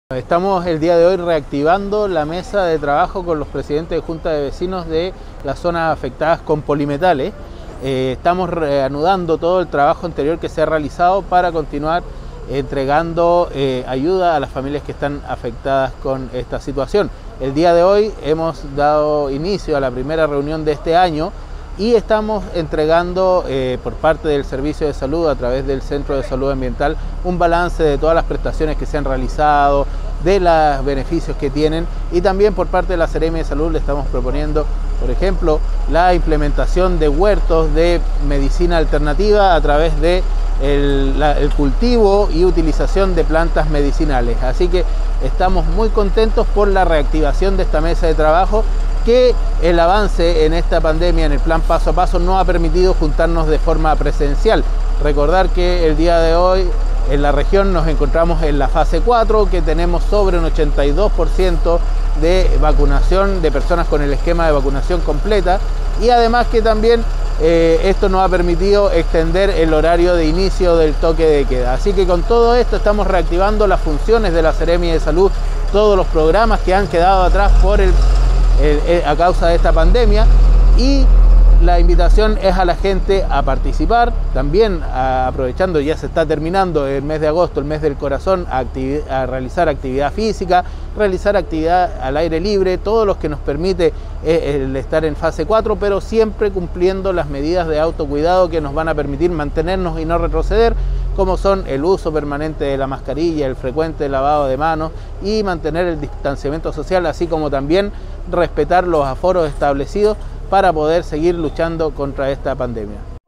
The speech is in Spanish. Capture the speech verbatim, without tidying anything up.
Estamos el día de hoy reactivando la mesa de trabajo con los presidentes de Junta de Vecinos de las zonas afectadas con polimetales. Eh, estamos reanudando todo el trabajo anterior que se ha realizado para continuar entregando eh, ayuda a las familias que están afectadas con esta situación. El día de hoy hemos dado inicio a la primera reunión de este año y estamos entregando eh, por parte del Servicio de Salud a través del Centro de Salud Ambiental un balance de todas las prestaciones que se han realizado, de los beneficios que tienen, y también por parte de la Seremi de Salud le estamos proponiendo, por ejemplo, la implementación de huertos de medicina alternativa a través de el, la, el cultivo y utilización de plantas medicinales. Así que estamos muy contentos por la reactivación de esta mesa de trabajo, que el avance en esta pandemia, en el plan paso a paso, no ha permitido juntarnos de forma presencial. Recordar que el día de hoy en la región nos encontramos en la fase cuatro, que tenemos sobre un ochenta y dos por ciento de vacunación de personas con el esquema de vacunación completa, y además que también eh, esto nos ha permitido extender el horario de inicio del toque de queda. Así que con todo esto estamos reactivando las funciones de la Seremi de Salud, todos los programas que han quedado atrás por el a causa de esta pandemia, y la invitación es a la gente a participar, también a, aprovechando, ya se está terminando el mes de agosto, el mes del corazón, a, a realizar actividad física, realizar actividad al aire libre, todo lo que nos permite eh, el estar en fase cuatro, pero siempre cumpliendo las medidas de autocuidado que nos van a permitir mantenernos y no retroceder, como son el uso permanente de la mascarilla, el frecuente lavado de manos y mantener el distanciamiento social, así como también respetar los aforos establecidos para poder seguir luchando contra esta pandemia.